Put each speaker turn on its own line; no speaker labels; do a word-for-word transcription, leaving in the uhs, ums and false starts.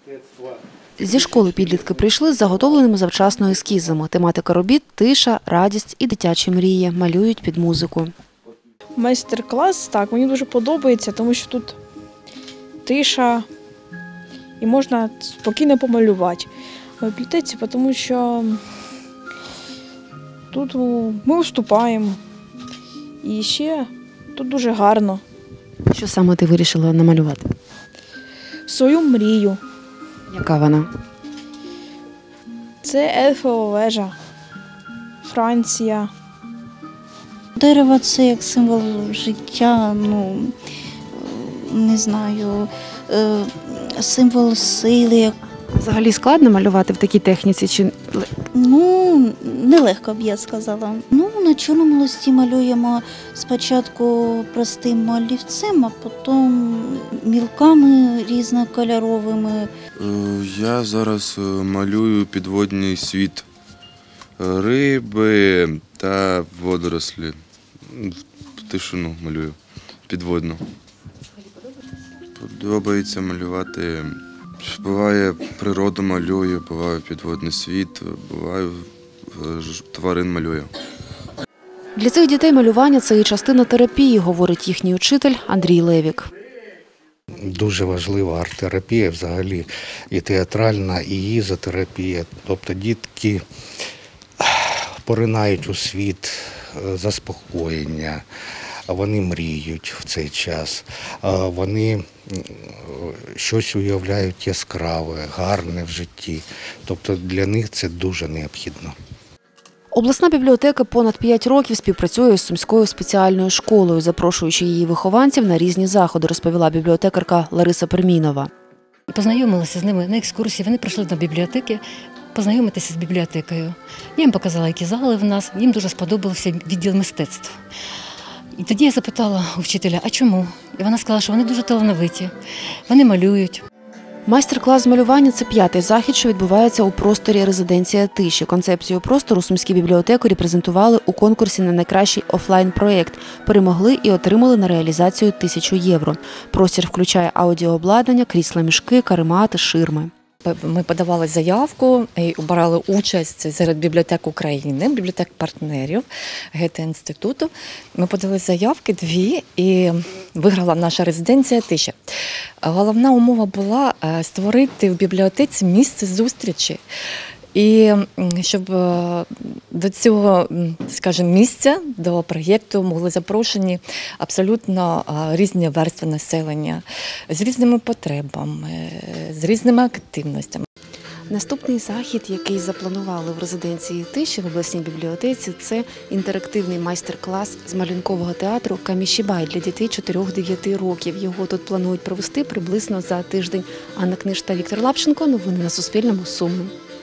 Зі школи підлітки прийшли з заготовленими завчасно ескізами. Тематика робіт – тиша, радість і дитячі мрії. Малюють під музику.
Майстер-клас, так, мені дуже подобається, тому що тут тиша і можна спокійно помалювати в бібліотеці, тому що тут ми виступаємо і ще тут дуже гарно.
Що саме ти вирішила намалювати?
Свою мрію.
Яка вона?
Це Ейфелева вежа, Франція.
Дерево – це як символ життя, ну, не знаю, символ сили.
Взагалі складно малювати в такій техніці? Чи...
Ну, нелегко б я сказала. Ну, на чорному листі малюємо спочатку простим олівцем, а потім мілками різнокольоровими.
Я зараз малюю підводний світ риби та водорослі. Тишину малюю підводну. Подобається малювати. Буває природу малюю, буває підводний світ, буває тварин малюю.
Для цих дітей малювання – це і частина терапії, говорить їхній учитель Андрій Левік.
Дуже важлива арт-терапія взагалі, і театральна, і ізотерапія. Тобто дітки поринають у світ заспокоєння, вони мріють в цей час, вони щось уявляють яскраве, гарне в житті. Тобто для них це дуже необхідно.
Обласна бібліотека понад п'ять років співпрацює з Сумською спеціальною школою, запрошуючи її вихованців на різні заходи, розповіла бібліотекарка Лариса Пермінова.
Познайомилася з ними на екскурсії, вони прийшли до бібліотеки познайомитися з бібліотекою. Я їм показала, які зали в нас, їм дуже сподобався відділ мистецтв. І тоді я запитала у вчителя, а чому? І вона сказала, що вони дуже талановиті, вони малюють.
Майстер-клас з малювання – це п'ятий захід, що відбувається у просторі «Резиденція тиші». Концепцію простору сумські бібліотекарі презентували у конкурсі на найкращий офлайн-проєкт. Перемогли і отримали на реалізацію тисячу євро. Простір включає аудіообладнання, крісла-мішки, каремати, ширми.
Ми подавали заявку і брали участь серед бібліотек України, бібліотек-партнерів Гете-інституту. Ми подали заявки дві і виграла наша резиденція «Тиша». Головна умова була створити в бібліотеці місце зустрічі. І щоб до цього, скажімо, місця, до проєкту могли запрошені абсолютно різні верстви населення з різними потребами, з різними активностями.
Наступний захід, який запланували в резиденції «Тиші» в обласній бібліотеці, це інтерактивний майстер-клас з малюнкового театру «Камішібай» для дітей чотирьох-дев'яти років. Його тут планують провести приблизно за тиждень. Анна Книж та Віктор Лапченко. Новини на Суспільному. Суми.